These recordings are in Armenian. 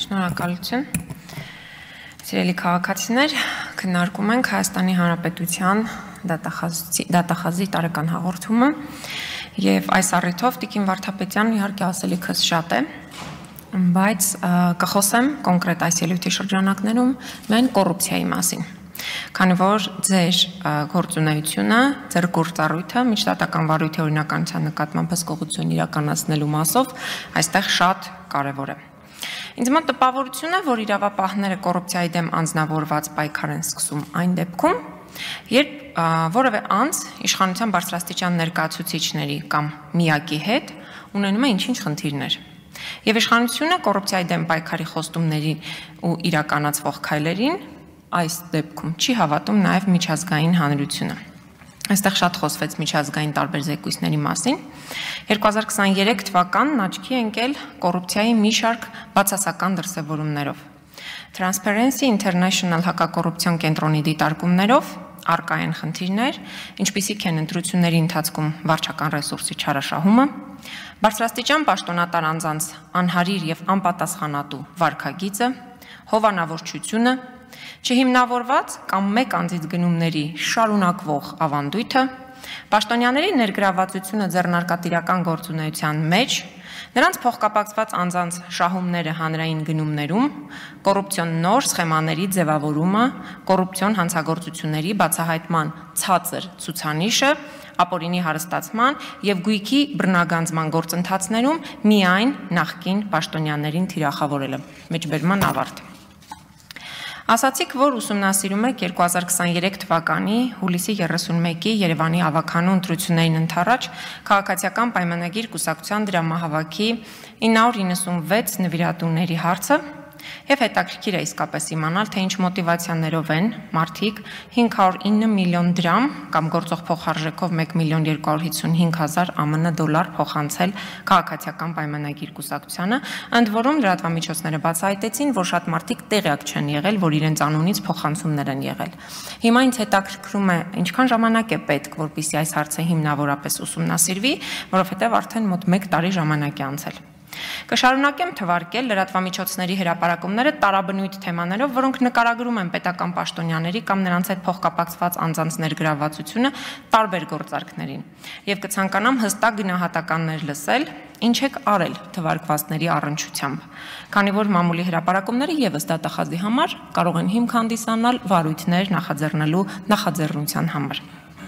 Շնորհակալություն։ Սիրելի քաղաքացիներ, քննարկում ենք Հայաստանի Հանրապետության դատախազի տարեկան հաղորդումը եւ այս առիթով Տիկին Վարդապետյանն իհարկե ասելիքս շատ է, բայց կխոսեմ կոնկրետ այս ելույթի շրջանակներում միայն կոռուպցիայի մասին։ Քանի որ ձեր գործունեությունը, ձեր գործառույթը միջդատական վարույթի օրինականության նկատմամբ հսկողություն իրականացնելու մասով այստեղ շատ կարևոր է։ Ինձ մոտ տպավորություն է, որ իրավապահները կոռուպցիայի դեմ անձնավորված պայքար են սկսում այն դեպքում, երբ որևէ անձ իշխանության բարձրաստիճան ներկայացուցիչների կամ միակի հետ ունենում է ինչ-ինչ խնդիրներ։ Եվ իշխանությունը կոռուպցիայի դեմ պայքարի խոստումների ու իրականացվող քայլերին այս դեպքում չի հավատում նաև միջազգային հանրությունը։ Այստեղ շատ խոսվեց միջազգային տարբեր զեկույցների մասին։ 2023 թվականն աչքի է ընկել կոռուպցիայի մի շարք բացասական դրսևորումներով։ Transparency International հակակոռուպցիոն կենտրոնի դիտարկումներով առկա են խնդիրներ, ինչպիսիք են ընտրությունների ընթացքում վարչական ռեսուրսի չարաշահումը, բարձրաստիճան պաշտոնատար անձանց անհարիր եւ անպատասխանատու վարքագիծը, հովանավորչությունը, չհիմնավորված կամ մեկ անձից գնումների շարունակվող ավանդույթը, պաշտոնյաների ներգրավվածությունը ձեռնարկատիրական գործունեության մեջ, նրանց փոխկապակցված անձանց շահումները հանրային գնումներում, կոռուպցիոն նոր սխեմաների ձևավորումը, կոռուպցիոն հանցագործությունների բացահայտման ցածր ցուցանիշը, ապօրինի հարստացման եւ գույքի բռնագանձման գործընթացներում միայն նախկին պաշտոնյաներին թիրախավորելը։ Մեջբերման ավարտ։ Ասացիք, որ ուսումնասիրում եք 2023 թվականի հուլիսի 31-ի Երևանի ավականու ընտրություններին ընդառաջ քաղաքացիական պայմանագիր կուսակցության դրամահավաքի 996 նվիրատուների հարցը եւ հետաքրքիր է իսկապես իմանալ, թե ինչ մոտիվացիաներով են մարդիկ 509 միլիոն դրամ կամ գործող փոխարժեքով 1.255.000 ԱՄՆ դոլար փոխանցել քաղաքացիական պայմանագիր կուսակցությանը, ընդ որում լրատվամիջոցները բացահայտեցին, որ շատ մարդիկ տեղյակ չեն եղել, որ իրենց անունից փոխանցումներ են եղել։ Հիմա ինձ հետաքրքրում է, ինչքան ժամանակ է պետք, որպեսզի այս հարցը հիմնավորապես ուսումնասիրվի, որովհետեւ արդեն մոտ 1 տարի ժամանակ է անցել։ Կշարունակեմ թվարկել լրատվամիջոցների հրապարակումները տարաբնույթ թեմաներով, որոնք նկարագրում են պետական պաշտոնյաների կամ նրանց հետ փոխկապակցված անձանց ներգրավվածությունը տարբեր գործարքներին, եւ կցանկանամ հստակ գնահատականներ լսել, ինչ եք արել թվարկվածների առնչությամբ, քանի որ մամուլի հրապարակումները եւս դատախազի համար կարող են հիմք հանդիսանալ վարույթներ նախաձեռնելու նախաձեռնության համար։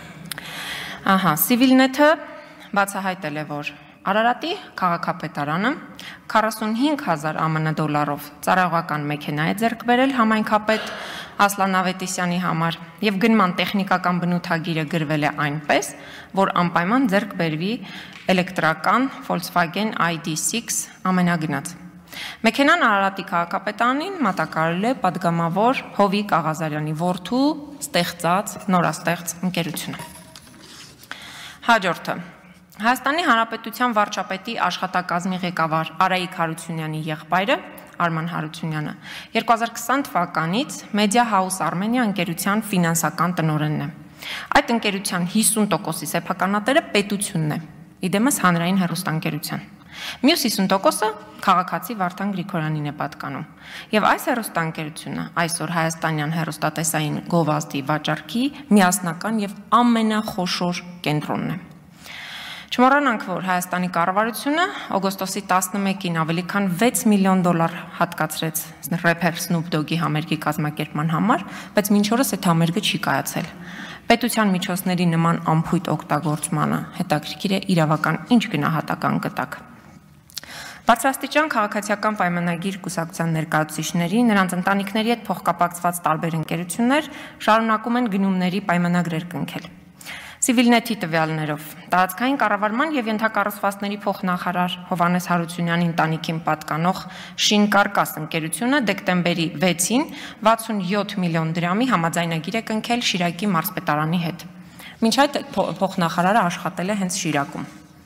Civilnet-ը բացահայտել է, որ Արարատի քաղաքապետարանը 45,000 ԱՄՆ դոլարով ծառայողական մեքենա է ձեռք բերել համայնքապետ Ասլան Ավետիսյանի համար եւ գնման տեխնիկական բնութագիրը գրվել է այնպես, որ անպայման ձեռք բերվի էլեկտրական Volkswagen ID6 ամենագնաց։ Մեքենան Արարատի քաղաքապետանին մատակարարել է падգամավոր Հովիկ Աղազարյանի որդու ստեղծած նորաստեղծ ընկերությունը։ Հաջորդը Հայաստանի Հանրապետության վարչապետի աշխատակազմի ղեկավար Արայիկ Հարությունյանի եղբայրը Արման Հարությունյանը 2020 թվականից Media House Armenia ընկերության ֆինանսական տնօրենն է։ Այդ ընկերության 50%-ի սեփականատերը պետությունն է, իդեմս հանրային հեռուստաընկերության։ Մյուս 50%-ը քաղաքացի Վարդան Գրիգորյանին է պատկանում։ Եվ այս հեռուստաընկերությունը այսօր հայաստանյան հեռուստատեսային գովազդի վաճառքի միասնական եւ ամենախոշոր կենտրոնն է։ Չմոռանանք, որ Հայաստանի կառավարությունը օգոստոսի 11-ին ավելի քան 6 միլիոն դոլար հատկացրեց ռեփեր Snoop Dogg-ի համերգի կազմակերպման համար, բայց մինչ օրս այդ համերգը չի կայացել։ Պետության միջոցների նման անփույթ օգտագործմանը հետաքրքիր է իրավական ինչ գնահատական կտակ։ Բարձրաստիճան քաղաքացիական պայմանագիր կուսակցության ներկայացուցիչների, նրանց ընտանիքների հետ փոխկապակցված տարբեր ընկերություններ շարունակում են գնումների պայմանագրեր կնքել։ Civilnet-ի տվյալներով տարածքային կառավարման եւ ենթակառուցվածքների փոխնախարար Հովհաննես Հարությունյանի ընտանիքին պատկանող Շինկարկաս ընկերությունը դեկտեմբերի 6-ին 67 միլիոն դրամի համաձայնագիր է կնքել Շիրակի մարզպետարանի հետ։ Մինչ այդ փոխնախարարը աշխատել է հենց Շիրակում։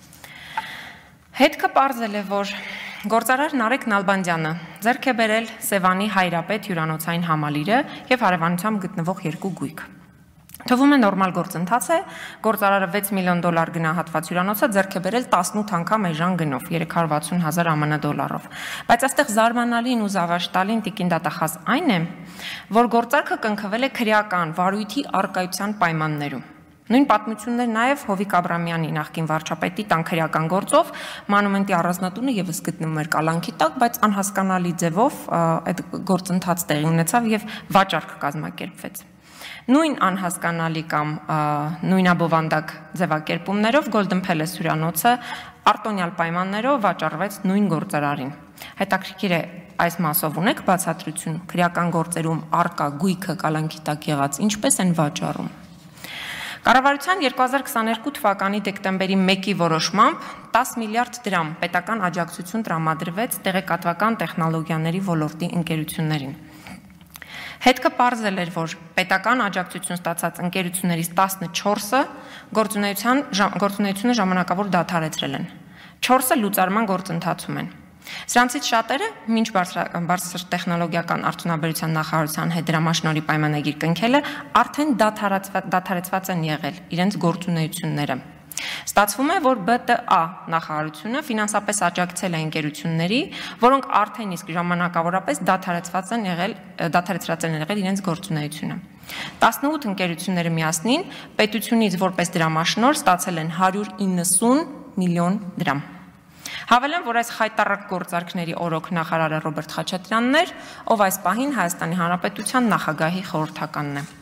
Հետքը պարզել է, որ գործարար Նարեկ Նալբանդյանը ձեռք է բերել Սևանի Հայրապետ հյուրանոցային համալիրը եւ հարևանությամբ գտնվող երկու գույք։ Թվում է նորմալ գործընթաց է, գործարարը $6 միլիոն գնահատված հյուրանոցը ձեռք է բերել 18 անգամ էժան գնով, 360,000 ԱՄՆ դոլարով։ Բայց այստեղ զարմանալին ու զավարժտալին տիկին դատախազ այն է, որ գործարքը կնքվել է քրեական վարույթի առկայության պայմաններում։ Նույն պատմություններ նաև Հովիկ Աբրամյանի նախկին վարչապետի տանքերական գործով մանումենտի առանձնատունը եւս գտնվում էր կալանքի տակ, բայց անհասկանալի ձևով այդ գործընթաց տեղի ունեցավ եւ վաճառք կազմակերպվեց։ Նույն անհասկանալի կամ նույնաբովանդակ ձևակերպումներով Golden Palace հյուրանոցը արտոնյալ պայմաններով վաճառվեց նույն գործարարին։ Հետաքրքիր է այս մասով ունեք բացատրություն քրեական գործերում արկա գույքը կալանքի տակ եղած ինչպես են վաճառում։ Կառավարության 2022 թվականի դեկտեմբերի 1-ի որոշմամբ 10 միլիարդ դրամ պետական աջակցություն տրամադրվեց տեղեկատվական տեխնոլոգիաների ոլորտի ընկերություններին։ Հետքը պարզել էր, որ պետական աջակցություն ստացած ընկերություններից 14-ը գործունեությունը ժամանակավոր դադարեցրել են։ 4-ը լուծարման գործընթացում են։ Սրանցից շատերը մինչ բարձր տեխնոլոգիական արդյունաբերության նախարարության հետ դրամաշնորհի պայմանագիր կնքելը արդեն դադարեցված են եղել իրենց գործունեությունները։ Ստացվում է, որ ԲՏԱ նախարարությունը ֆինանսապես աջակցել է ընկերությունների, որոնք արդեն իսկ ժամանակավորապես դադարեցրած են եղել իրենց գործունեությունը։ 18 ընկերությունները միասնին պետությունից որպես դրամաշնորհ ստացել են 190 միլիոն դրամ։ Հավելեմ, որ այս խայտառակ գործարքների օրոք նախարարը Ռոբերտ Խաչատրյանն էր, ով այս պահին Հայաստանի Հանրապետության նախագահի խորհրդականն է։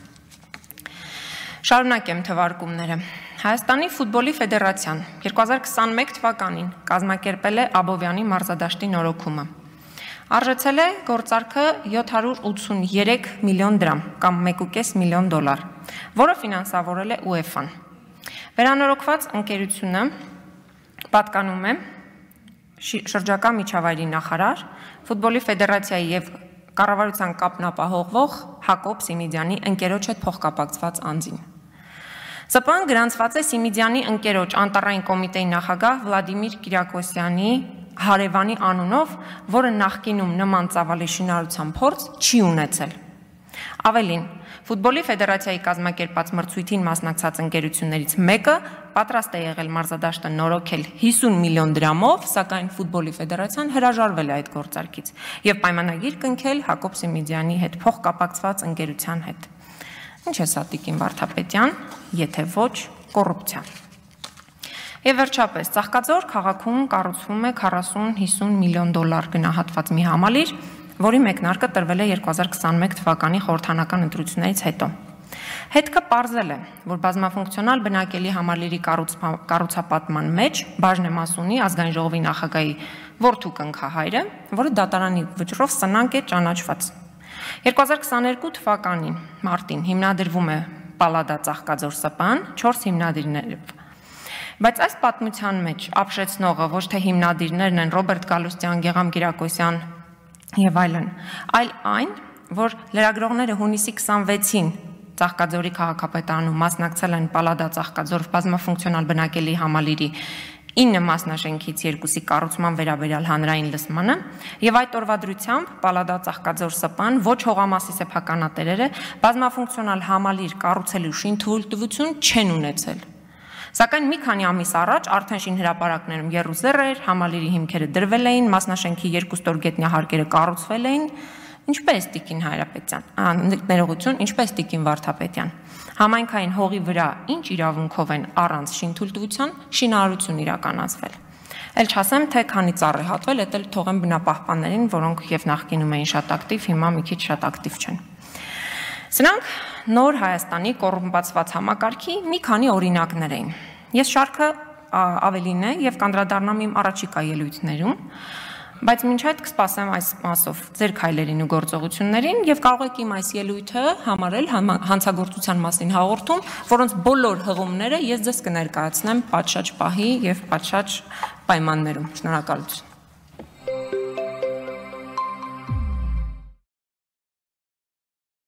Շարունակեմ թվարկումները։ Հայաստանի ֆուտբոլի ֆեդերացիան 2021 թվականին կազմակերպել է Աբովյանի մարզադաշտի նորոգումը։ Արժեցել է գործարքը 783 միլիոն դրամ կամ 1.5 միլիոն դոլար, որը ֆինանսավորել է UEFA-ն։ Վերանորոգված ընկերությունը պատկանում է շրջակա միջավայրի նախարար, ֆուտբոլի ֆեդերացիայի եւ կառավարության կապն ապահովող Հակոբ Սիմիդյանի ընկերոջ հետ փոխկապակցված անձին։ ՍՊԸ-ն գրանցված է Սիմիդյանի ընկերոջ անտառային կոմիտեի նախագահ Վլադիմիր Կիրակոսյանի հարևանի անունով, որը նախկինում նման ծավալի շինարարության փորձ չի ունեցել։ Ավելին, ֆուտբոլի ֆեդերացիայի կազմակերպած մրցույթին մասնակցած ընկերություններից մեկը պատրաստ է եղել մարզադաշտը նորոգել 50 միլիոն դրամով, սակայն ֆուտբոլի ֆեդերացիան հրաժարվել է այդ գործարքից եւ պայմանագիր կնքել Հակոբ Սիմիդյանի հետ փոխկապակցված ընկերության հետ։ Ինչ է սա տիկին Վարդապետյան, եթե ոչ կոռուպցիա։ Եվ վերջապես, Ծաղկաձոր քաղաքում կառուցվում է 40-50 միլիոն դոլար գնահատված մի համալիր, որի մեկնարկը տրվել է 2021 թվականի խորհրդանական ընտրություններից հետո։ Հետքը պարզել է, որ բազմաֆունկցիոնալ բնակելի համալիրի կառուցապատման մեջ Բաժնե Մասունի ազգային ժողովի նախագահի որդու կնքահայրը, որը դատարանի վճռով սնանկ է ճանաչված։ 2022 թվականի մարտին հիմնադրվում է Պալադա Ծաղկաձոր ՍՊԸ-ն 4 հիմնադիրներով։ Բայց այս պատմության մեջ ապշեցնողը ոչ թե հիմնադիրներն են Ռոբերտ Գալուստյան, Գեգամ Կիրակոսյան եւ այլն, այլ այն, որ լրագրողները հունիսի 26-ին Ծաղկաձորի քաղաքապետարանում մասնակցել են Պալադա Ծաղկաձոր բազմաֆունկցիոնալ բնակելի համալիրի 9 մասնաշենքից 2-ի կառուցման վերաբերյալ հանրային լսմանը եւ այդ օրվա դրությամբ Պալադա Ծաղկաձոր ՍՊԸ-ն ոչ հողամասի սեփականատերերը բազմաֆունկցիոնալ համալիր կառուցելու շինթույլտվություն չեն ունեցել։ Սակայն մի քանի ամիս առաջ արդեն շինհրապարակներում եռուզեռ էր, համալիրի հիմքերը դրվել էին, մասնաշենքի 2 ստորգետնյա հարկերը կառուցվել էին, ինչպես տիկին Հայրապետյան, ներողություն, ինչպես տիկին Վարդապետյան։ Համայնքային հողի վրա ինչ իրավունքով են առանց շինթույլտվության շինարարություն իրականացվել։ Էլ չասեմ, թե քանի ծառ է հատվել, դա թողեմ բնապահպաններին, որոնք եւ նախկինում էին շատ ակտիվ, հիմա մի քիչ շատ ակտիվ չեն։ Սրանք նոր Հայաստանի կոռումպացված համակարգի մի քանի օրինակներ էին։ Ես շարքը ավելին է եւ կանդրադառնամ իմ առաջիկա ելույթներում, բայց մինչ այդ կսպասեմ այս մասով ձեր քայլերին ու գործողություններին եւ կարող եք իմ այս ելույթը համարել հանցագործության մասին հաղորդում, որոնց բոլոր հղումները ես ձեզ կներկայացնեմ պատշաճ պահի եւ պատշաճ պայմաններում։ Շնորհակալություն։